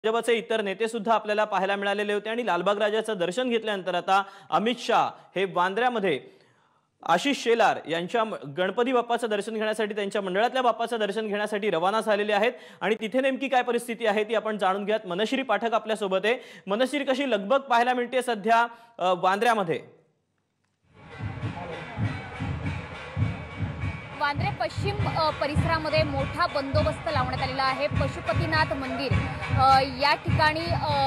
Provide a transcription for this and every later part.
भाजपचे इतर नेते सुद्धा आपल्याला पाहायला मिळालेले होते आणि लालबाग राजाचं दर्शन घेतल्यानंतर आता अमित शाह हे वांद्र्यामध्ये आशिष शेलार यांच्या गणपती बाप्पाचं दर्शन घेण्यासाठी त्यांच्या मंडळातल्या बाप्पाचं दर्शन घेण्यासाठी रवाना झालेले आहेत आणि तिथे नेमकी काय परिस्थिती आहे ती आपण जाणून घ्यात। मनश्री पाठक आपल्या सोबत आहे। मनश्री, कशी लगबग पाहायला मिळते सध्या वांद्र्यामध्ये? वांद्रे पश्चिम परिसरामध्ये मोठा बंदोबस्त लावण्यात आलेला आहे। पशुपतीनाथ मंदिर या ठिकाणी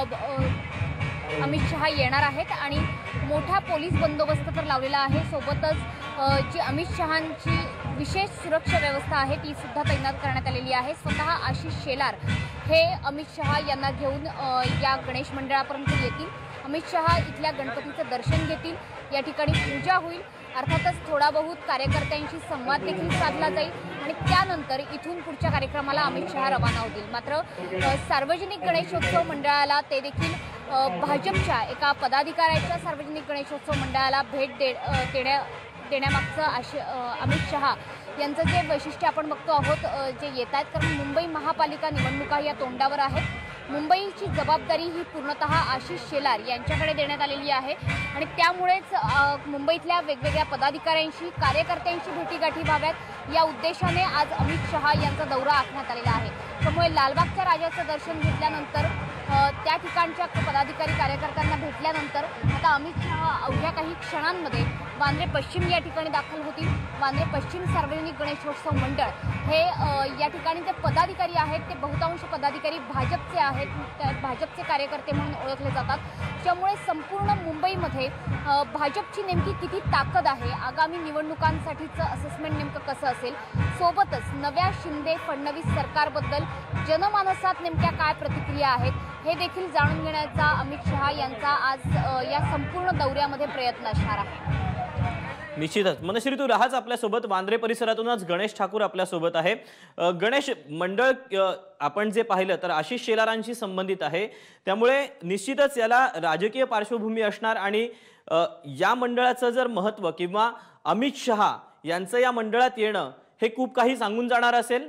अमित शहा येणार आहेत आणि मोठा पोलीस बंदोबस्त तर लावलेला आहे। सोबतच जी अमित शहांची विशेष सुरक्षा व्यवस्था आहे ती सुद्धा तैनात करण्यात आलेली आहे। स्वतः आशिष शेलार हे अमित शहा यांना घेऊन या गणेश मंडळापर्यंत येतील। अमित शहा इथल्या गणपतीचं दर्शन घेतील, या ठिकाणी पूजा होईल, अर्थातच थोडा बहुत कार्यकर्त्यांशी संवाद देखील साधला जाईल आणि त्यानंतर इथून पुढच्या कार्यक्रमाला अमित शहा रवाना होतील। मात्र सार्वजनिक गणेशोत्सव मंडळाला ते देखील भाजपच्या एका पदाधिकाऱ्याच्या सार्वजनिक गणेशोत्सव मंडळाला भेट देण्यामागचं अमित शहा यांचं जे वैशिष्ट्य आपण बघतो आहोत जे येत आहेत, कारण मुंबई महापालिका निवडणुका या तोंडावर आहेत। मुंबईची जबाबदारी ही पूर्णतः आशिष शेलार यांच्याकडे देण्यात आलेली आहे आणि त्यामुळेच मुंबईतल्या वेगवेगळ्या पदाधिकाऱ्यांशी कार्यकर्त्यांशी भेटीगाठी व्हाव्यात या उद्देशाने आज अमित शहा यांचा दौरा आखण्यात आलेला आहे। त्यामुळे लालबागच्या राजाचं दर्शन घेतल्यानंतर त्या ठिकाणच्या पदाधिकारी कार्यकर्त्यांना भेटल्यानंतर आता अमित शहा अवघ्या काही क्षणांमध्ये वांद्रे पश्चिम या ठिकाणी दाखल होतील। वांद्रे पश्चिम सार्वजनिक गणेशोत्सव मंडळ हे या ठिकाणी जे पदाधिकारी आहेत ते बहुतांश पदाधिकारी भाजपचे आहेत, भाजपचे कार्यकर्ते म्हणून ओळखले जातात। त्यामुळे संपूर्ण मुंबईमध्ये भाजपची नेमकी किती ताकद आहे, आगामी निवडणुकांसाठीचं असेसमेंट नेमकं कसं असेल, सोबतच नव्या शिंदे फडणवीस सरकारबद्दल जनमानसात नेमक्या काय प्रतिक्रिया आहेत हे देखील जाणून घेण्याचा अमित शहा यांचा आज या संपूर्ण दौऱ्यामध्ये प्रयत्न असणार आहे। निश्चितच मनश्री, तू राहाच आपल्या सोबत। वांद्रे परिसरातूनच गणेश ठाकूर आपल्या सोबत आहे। गणेश मंडळ आपण जे पाहिलं तर आशिष शेलारांशी संबंधित आहे, त्यामुळे निश्चितच याला राजकीय पार्श्वभूमी असणार आणि या मंडळाचं जर महत्त्व किंवा अमित शहा यांचं या मंडळात येणं हे खूप काही सांगून जाणार असेल।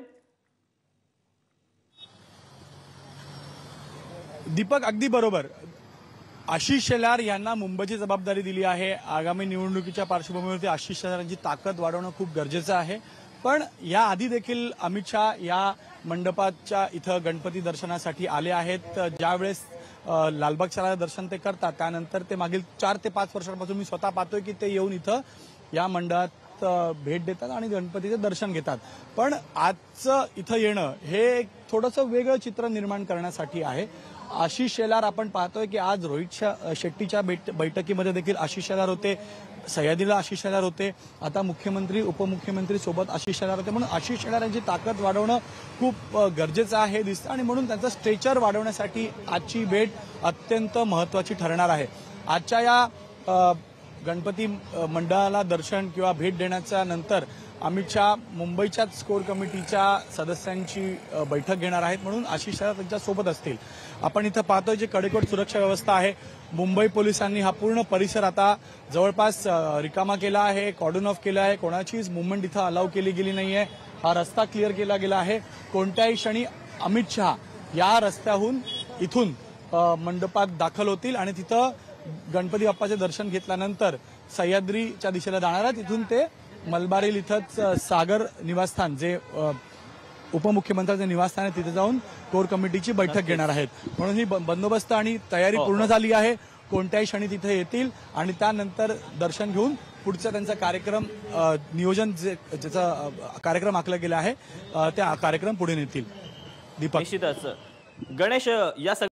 दीपक, अगदी बरोबर। आशिष शेलार यांना मुंबईची जबाबदारी दिली आहे। आगामी निवडणुकीच्या पार्श्वभूमीवरती आशिष शेलारांची ताकद वाढवणं खूप गरजेचं आहे। पण याआधी देखील अमित शहा या मंडपाच्या इथं गणपती दर्शनासाठी आले आहेत। ज्यावेळेस लालबागच्या दर्शन ते करतात त्यानंतर ते मागील 4 ते 5 वर्षांपासून मी स्वतः पाहतोय की ते येऊन इथं या मंडळात भेट देतात आणि गणपतीचे दर्शन घेतात। पण आजचं इथं येणं हे थोडंसं वेगळं चित्र निर्माण करण्यासाठी आहे। आशिष शेलार आपण पाहतोय की आज रोहित शेट्टीच्या बैठकीमध्ये देखील आशिष शेलार होते, सह्याद्रीला आशिष शेलार होते, आता मुख्यमंत्री उपमुख्यमंत्री सोबत आशिष शेलार होते। म्हणून आशिष शेलार यांची ताकद वाढवणं खूप गरजेचं आहे दिसतं आणि म्हणून त्यांचं स्ट्रेचर वाढवण्यासाठी आजची भेट अत्यंत महत्त्वाची ठरणार आहे। आजच्या या गणपती मंडळाला दर्शन किंवा भेट देण्याच्या नंतर अमित शहा मुंबईच्याच कोर कमिटीच्या सदस्यांची बैठक घेणार आहेत, म्हणून आशिष शेलार त्यांच्या सोबत असतील। आपण इथं पाहतोय जी कडेकोट सुरक्षा व्यवस्था आहे, मुंबई पोलिसांनी हा पूर्ण परिसर आता जवळपास रिकामा केला आहे, कॉर्डन ऑफ केला आहे, कोणाचीच मुवमेंट इथं अलाउ केली गेली नाहीये, हा रस्ता क्लिअर केला गेला आहे। कोणत्याही क्षणी अमित शहा या रस्त्याहून इथून मंडपात दाखल होतील आणि तिथं गणपती बाप्पाचे दर्शन घेतल्यानंतर सह्याद्रीच्या दिशेला जाणार आहेत। तिथून ते मलबारी इथंच सागर निवासस्थान जे उपमुख्यमंत्र्यांचे निवासस्थान आहे तिथे जाऊन कोर कमिटीची बैठक घेणार आहेत। म्हणून ही बंदोबस्त आणि तयारी पूर्ण झाली आहे। कोणत्याही क्षणी तिथे येतील आणि त्यानंतर दर्शन घेऊन पुढचा त्यांचा कार्यक्रम नियोजन ज्याचा कार्यक्रम आखला गेला आहे त्या कार्यक्रम पुढे नेतील। दीपक, निश्चितच गणेश, या